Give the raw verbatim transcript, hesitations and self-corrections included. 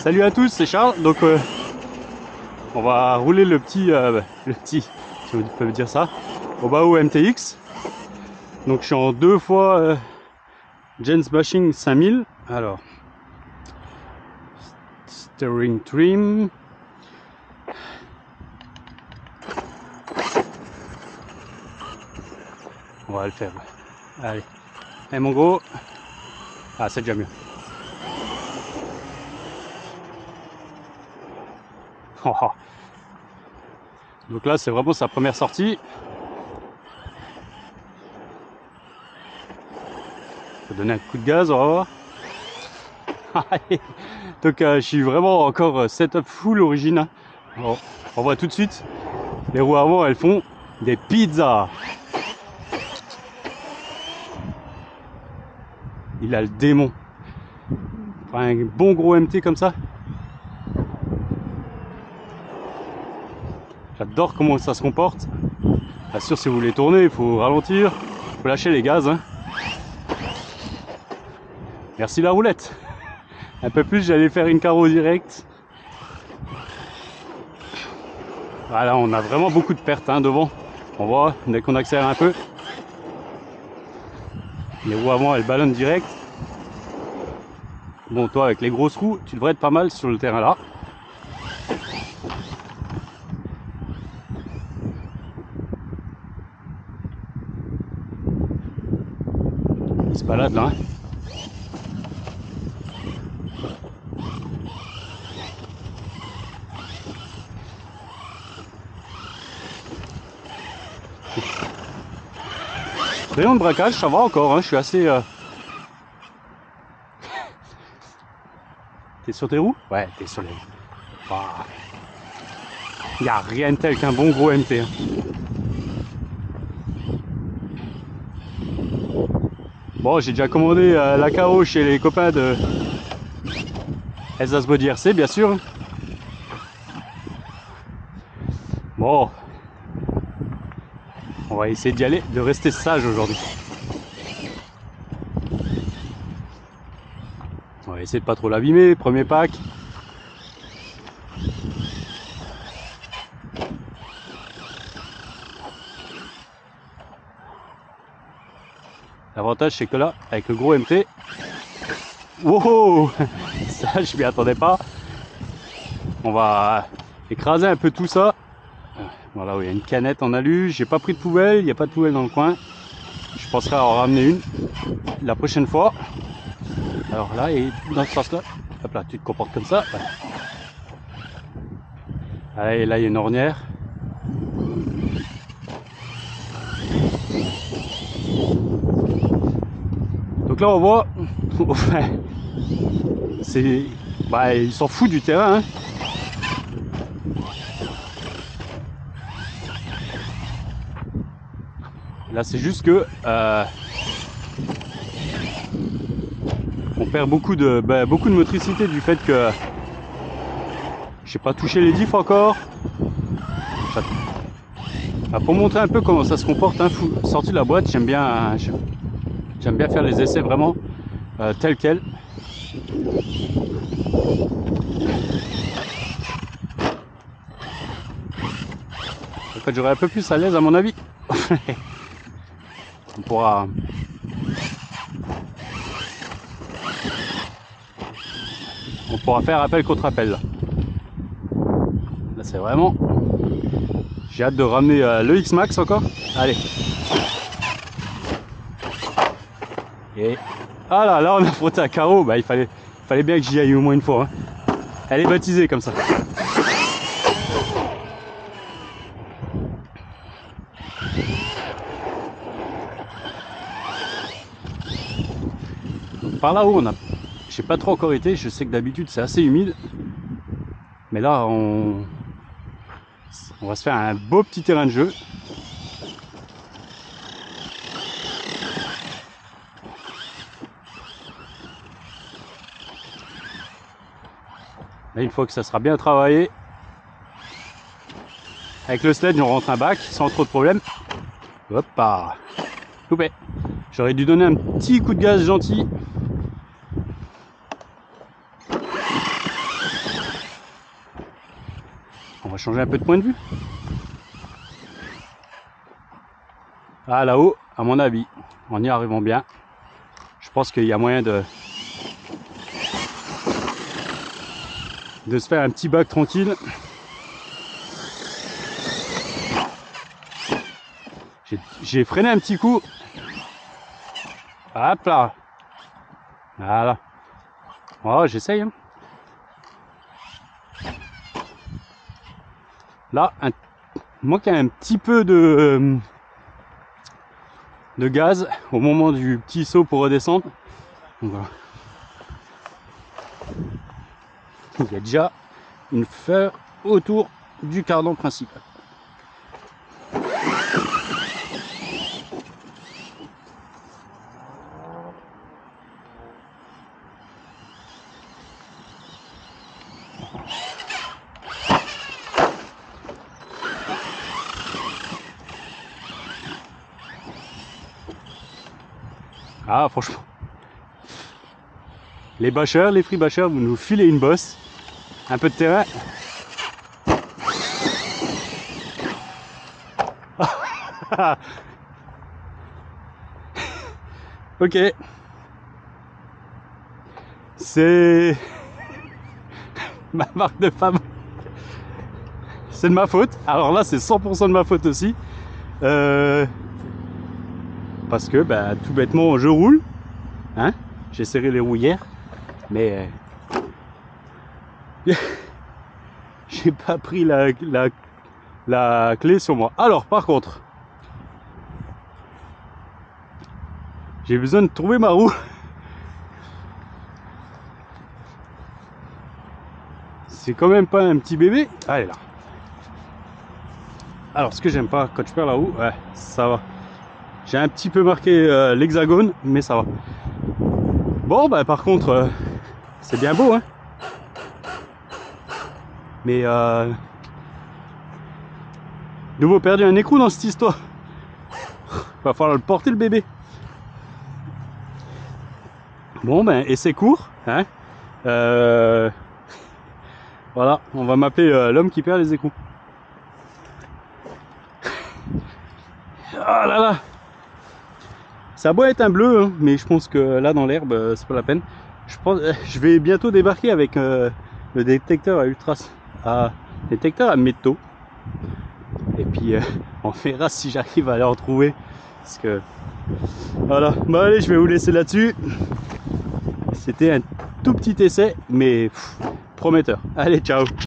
Salut à tous, c'est Charles. Donc euh, on va rouler le petit, euh, le petit, si vous pouvez me dire ça, Obao M T X. Donc je suis en deux fois euh, Jens Bashing cinq mille. Alors, steering trim. On va le faire. Allez. Et mon gros. Ah, c'est déjà mieux. Oh, oh. Donc là, c'est vraiment sa première sortie. Je vais donner un coup de gaz, on va voir. Donc euh, je suis vraiment encore setup full origine. Bon, on voit tout de suite. Les roues avant, elles font des pizzas. Il a le démon. Un bon gros M T comme ça. J'adore comment ça se comporte. Bien sûr, si vous voulez tourner, il faut ralentir. Il faut lâcher les gaz. Hein. Merci la roulette. Un peu plus, j'allais faire une carreau direct. Voilà, on a vraiment beaucoup de pertes hein, devant. On voit, dès qu'on accélère un peu. Les roues avant, elles ballonnent direct. Bon, toi, avec les grosses roues, tu devrais être pas mal sur le terrain là. Il se balade là. Hein. Rayon de braquage, ça va encore, hein, je suis assez... Euh... T'es sur tes roues? Ouais, t'es sur les roues. Il oh. n'y a rien de tel qu'un bon gros M T. Hein. Bon, j'ai déjà commandé euh, la K O chez les copains de Elsace Body R C, bien sûr. Bon, on va essayer d'y aller, de rester sage aujourd'hui. On va essayer de pas trop l'abîmer, premier pack. L'avantage c'est que là, avec le gros M T, wow, ça je m'y attendais pas. On va écraser un peu tout ça. Voilà, il y a une canette en alu. J'ai pas pris de poubelle, il n'y a pas de poubelle dans le coin. Je penserai à en ramener une la prochaine fois. Alors là, et dans ce sens-là, hop là, tu te comportes comme ça. Allez, là, il y a une ornière. Donc là, on voit, c'est, bah, il s'en fout du terrain. Hein. Là, c'est juste que euh, on perd beaucoup de, bah, beaucoup de motricité du fait que j'ai pas touché les diffs encore. Bah, pour montrer un peu comment ça se comporte, hein, sorti de la boîte, j'aime bien, j'aime bien faire les essais vraiment euh, tels quels. En fait, j'aurais un peu plus à l'aise à mon avis. On pourra on pourra faire appel contre appel là, là c'est vraiment, j'ai hâte de ramener euh, le X-Max encore. Allez, et ah là là on a frotté un carreau. Bah il fallait il fallait bien que j'y aille au moins une fois hein. Elle est baptisée comme ça. Par là-haut, on a, j'ai pas trop encore été. Je sais que d'habitude c'est assez humide, mais là on, on va se faire un beau petit terrain de jeu. Là, une fois que ça sera bien travaillé, avec le sledge, on rentre un bac sans trop de problème. Hop, ah, coupé. J'aurais dû donner un petit coup de gaz gentil. va changer un peu de point de vue. Ah, là-haut, à mon avis, en y arrivant bien, je pense qu'il y a moyen de de se faire un petit bac tranquille. J'ai freiné un petit coup. Hop là. Voilà. Oh, j'essaye. Hein. Là, un, moi qui ai un petit peu de, de gaz au moment du petit saut pour redescendre. Donc, voilà. Il y a déjà une fleur autour du cardan principal. Ah, franchement, les bâcheurs, les free bâcheurs, vous nous filez une bosse, un peu de terrain. Ok, c'est ma marque de femme. C'est de ma faute. Alors là, c'est cent pour cent de ma faute aussi. Euh... Parce que, bah, tout bêtement, je roule. Hein, j'ai serré les roues hier. Mais... Euh... j'ai pas pris la, la, la clé sur moi. Alors, par contre... j'ai besoin de trouver ma roue. C'est quand même pas un petit bébé. Ah, elle est là. Alors, ce que j'aime pas quand je perds la roue, ouais, ça va. J'ai un petit peu marqué euh, l'hexagone, mais ça va. Bon, bah par contre, euh, c'est bien beau, hein. Mais euh, nouveau perdu un écrou dans cette histoire. Va falloir le porter le bébé. Bon, ben, et c'est court, hein. Euh, voilà, on va m'appeler euh, l'homme qui perd les écrous. Ah là là. Ça a beau être un bleu, hein, mais je pense que là dans l'herbe, euh, c'est pas la peine. Je pense, euh, je vais bientôt débarquer avec euh, le détecteur à ultra, à détecteur à métaux. Et puis euh, on verra si j'arrive à les retrouver. Parce que voilà. Bon allez, je vais vous laisser là-dessus. C'était un tout petit essai, mais pff, prometteur. Allez, ciao.